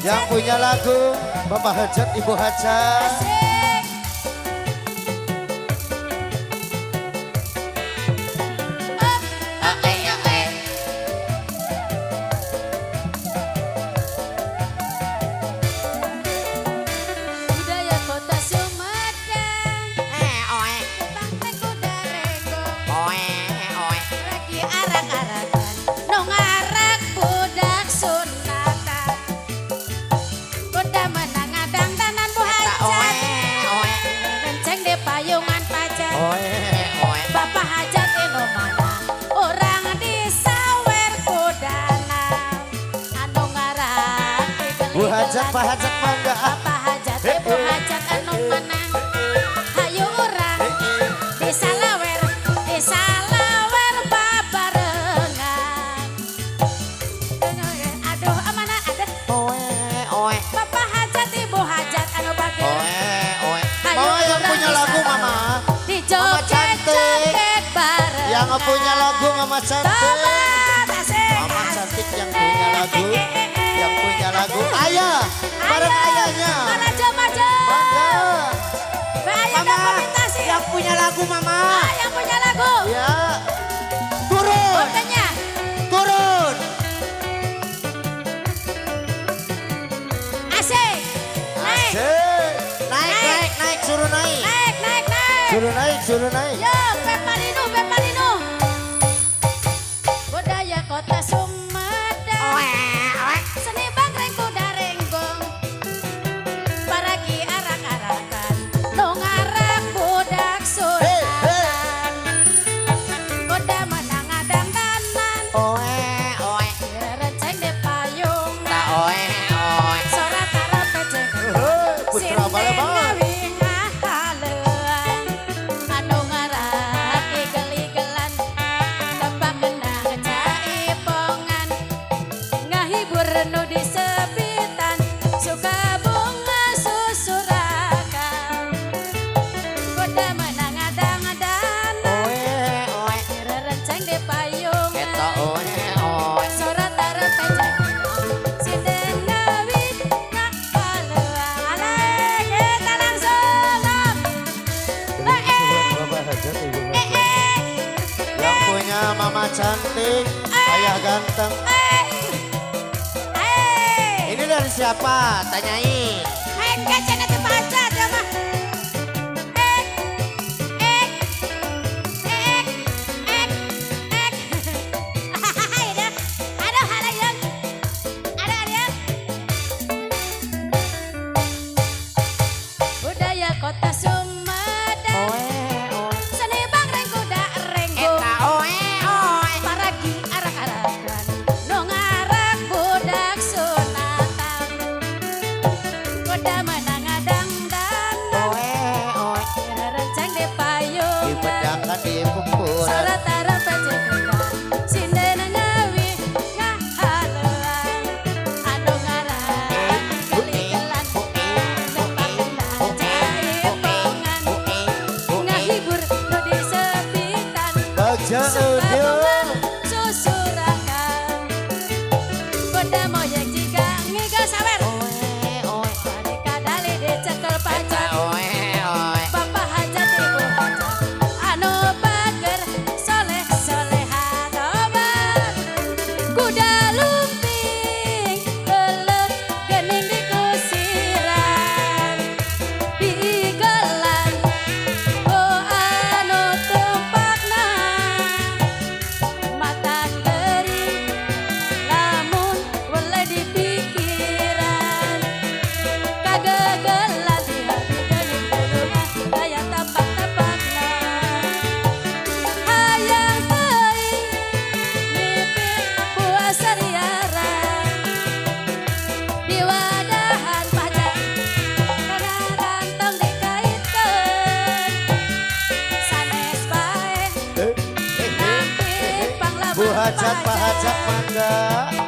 Yang punya lagu Bapak Hajat, Ibu Hajat. Bapak Hajat eno mana orang disawer kodana anu ngaran Bu Hajat, Pak Hajat mangga. Bapak Hajat Ibu Hajat anu menang hayu orang disalawer babarengan. Aduh amana ada Bapak Hajat Ibu Hajat anu bagel Mama yang punya lagu Mama joget bareng. Yang punya lagu Mama cantik. Mama cantik yang punya lagu. Yang punya lagu ayah. Bareng ayahnya. Mana maju. Mama yang punya lagu Mama. Yang punya lagu. Ya. Turun. Orangnya. Turun. Asik. Naik. Naik, suruh naik. Suruh naik. Yo, Peparino. Budaya kota Sumedang. Seni bangkreng kuda renggong. Paragi arak-arakan. Nongarak budak sunatan. Kuda menang adang danan. Renceng de payung. Sorat arep pejeng. Putra Palembang. Reno di sepitan suka bunga susurakan kuda menang adang-adan rerenceng di payung sorat tarep pejang sinden ngawit ngakaluang alay kita langsung Bapak Hajat, Ibu Hajat. Yang punya Mama cantik, Ayah ganteng. Ini dari siapa? Tanyain. Kacana tuh Hajat ya mah. Budaya kota Sumedang. Seni bangkreng kuda renggong. Paragi arak-arakan. Nongarak budak sunatan. Kuda menang adang danan. Rerenceng di payung. Dibedakan di kumpulan. Sorat tarep pejengan. Sinden ngawi ngahaluan. Anu ngaran geli-gelan. Nepak kendang jaipongan. Ngahibur nu di sepitan. Baja Suka audio. bunga susurakan. Kuda moyeng jika ngiga sawer. Mereka dali dicekel pajak. Bapak Hajat Ibu Hajat anu bager soleh-solehan obat. Kuda lumping gelut gening di kusiran. Digelan anu tumpakna mata gering lamun wele di pikiran. Kagagelan di hati gening gelungan daya tapak-tapakna. Hayang teuing mimpi buah sariaran. Di wadahan pajak kana ganteng dikaitkeun. Sanes bae nampi panglamun Bu Hajat, Pak pajak. Hajat mangga.